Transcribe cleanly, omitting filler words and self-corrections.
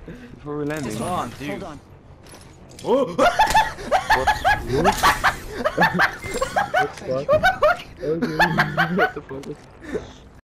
Before we're landing. Hold on, dude. Hold on. Oh! What? What the fuck? Okay. What the fuck?